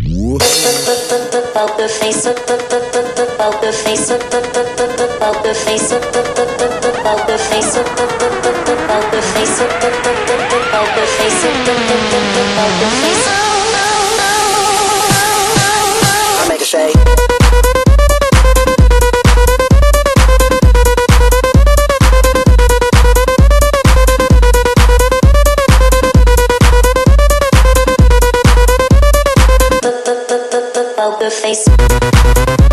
Poker face, poker face, poker face, poker face, poker face, poker face, poker face. I make a shake. Poker face.